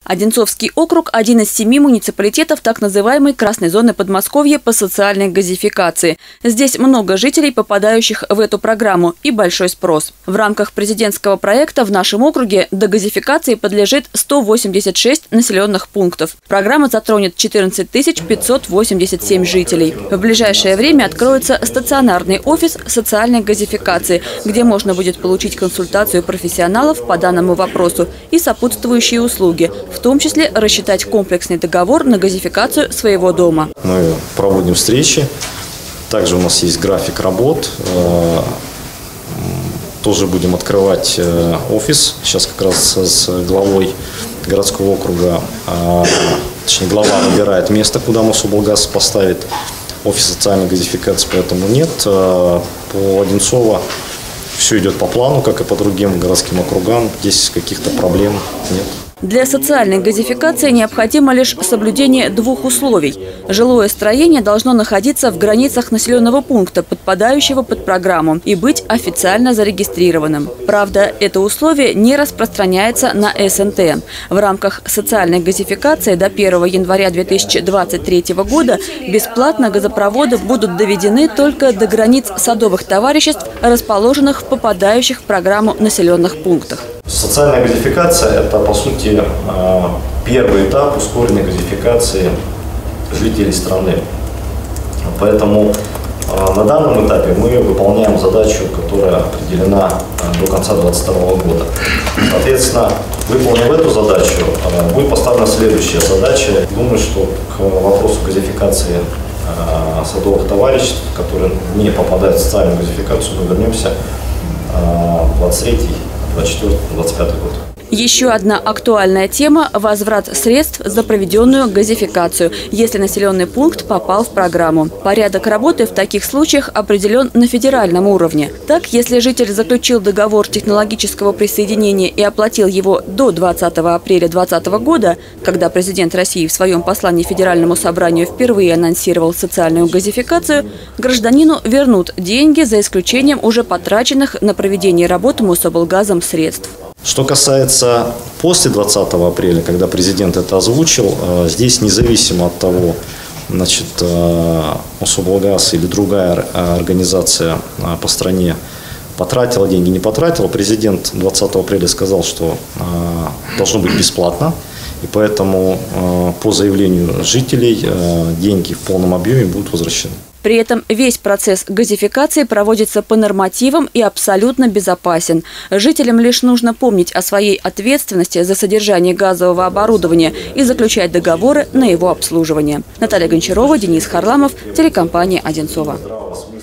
Одинцовский округ – один из 7 муниципалитетов так называемой красной зоны Подмосковья по социальной газификации. Здесь много жителей, попадающих в эту программу, и большой спрос. В рамках президентского проекта в нашем округе до газификации подлежит 186 населенных пунктов. Программа затронет 14 587 жителей. В ближайшее время откроется стационарный офис социальной газификации, где можно будет получить консультацию профессионалов по данному вопросу и сопутствующие услуги, в том числе рассчитать комплексный договор на газификацию своего дома. Мы проводим встречи. Также у нас есть график работ. Тоже будем открывать офис. Сейчас как раз с главой городского округа, точнее, глава выбирает место, куда Мособлгаз поставит офис социальной газификации, поэтому нет. По Одинцово все идет по плану, как и по другим городским округам. Здесь каких-то проблем нет. Для социальной газификации необходимо лишь соблюдение 2 условий. Жилое строение должно находиться в границах населенного пункта, подпадающего под программу, и быть официально зарегистрированным. Правда, это условие не распространяется на СНТ. В рамках социальной газификации до 1 января 2023 года бесплатно газопроводы будут доведены только до границ садовых товариществ, расположенных в попадающих в программу населенных пунктах. Социальная газификация – это, по сути, первый этап ускоренной газификации жителей страны. Поэтому на данном этапе мы выполняем задачу, которая определена до конца 2022 года. Соответственно, выполнив эту задачу, будет поставлена следующая задача. Думаю, что к вопросу газификации садовых товариществ, которые не попадают в социальную газификацию, мы вернемся в 23-й, 24-25 год. Еще одна актуальная тема – возврат средств за проведенную газификацию, если населенный пункт попал в программу. Порядок работы в таких случаях определен на федеральном уровне. Так, если житель заключил договор технологического присоединения и оплатил его до 20 апреля 2020 года, когда президент России в своем послании Федеральному собранию впервые анонсировал социальную газификацию, гражданину вернут деньги за исключением уже потраченных на проведение работы Мособлгазом средств. Что касается после 20 апреля, когда президент это озвучил, здесь независимо от того, значит, Мособлгаз или другая организация по стране потратила деньги, не потратила, президент 20 апреля сказал, что должно быть бесплатно, и поэтому по заявлению жителей деньги в полном объеме будут возвращены. При этом весь процесс газификации проводится по нормативам и абсолютно безопасен. Жителям лишь нужно помнить о своей ответственности за содержание газового оборудования и заключать договоры на его обслуживание. Наталья Гончарова, Денис Харламов, телекомпания «Одинцово».